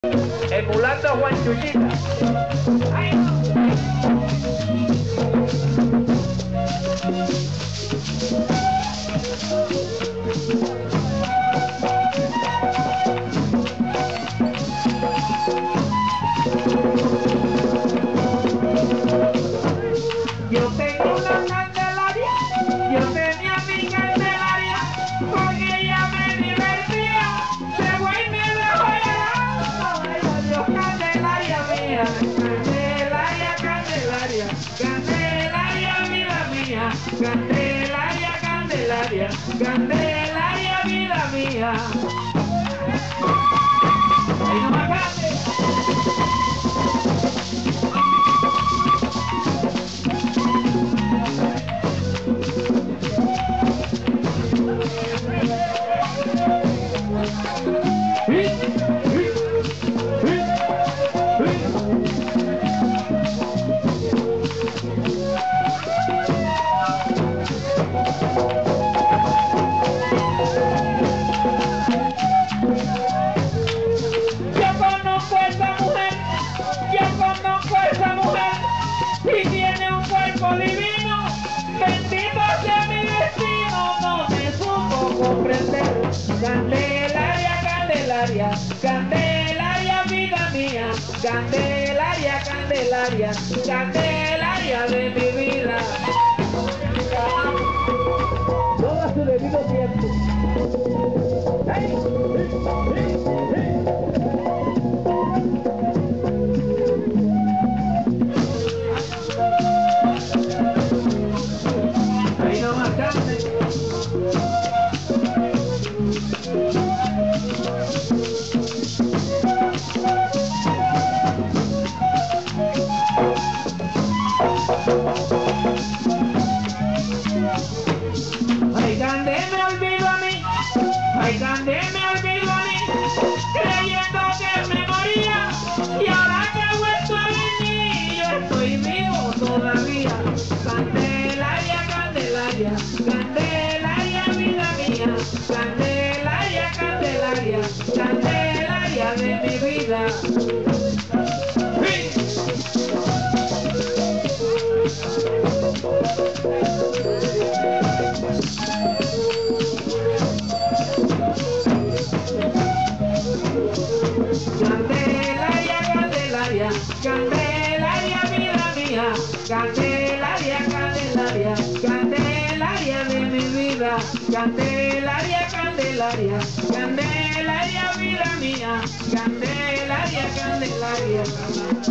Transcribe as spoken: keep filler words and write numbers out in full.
emulando a Juan Chuchita. Ay, yo tengo una Candelaria, yo tenía mi Candelaria, porque ella me divertía, se fue y me dejó llorando. Ay, adiós, Candelaria mía, Candelaria, Candelaria, Candelaria, vida mía, Candelaria, Candelaria, Candelaria, vida mía. Ahí no me cante. Y tiene un cuerpo divino, bendito sea mi destino, no me supo comprender. Candelaria, Candelaria, Candelaria, vida mía, Candelaria, Candelaria, Candelaria de mi vida. Todo a su debido tiempo. ¡Hey! ¡Hey! ¡Hey! Ay, Candé me olvido a mí, ay, Candé me olvido a mí, creyendo que me moría, y ahora que he vuelto a venir, yo estoy vivo todavía. Candelaria, Candelaria, Candelaria, vida mía, Candelaria, Candelaria, Candelaria de mi vida. Candelaria, Candelaria, Candelaria, vida mía, Candelaria, Candelaria, Candelaria de mi vida, Candelaria, Candelaria, Candelaria, vida mía, Candelaria, Candelaria.